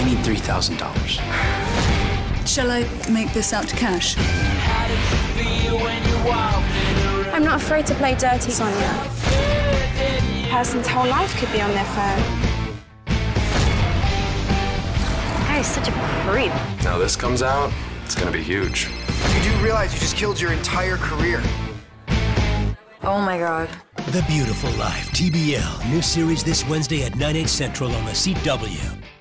I need $3,000. Shall I make this out to cash? I'm not afraid to play dirty, Sonja. A person's whole life could be on their phone. Guy's such a creep. Now this comes out, it's gonna be huge. You do realize you just killed your entire career. Oh my God. The Beautiful Life, TBL. New series this Wednesday at 9/8 Central on the CW.